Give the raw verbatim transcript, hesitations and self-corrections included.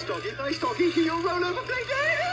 doggy, nice doggy. You'll roll over, play dead.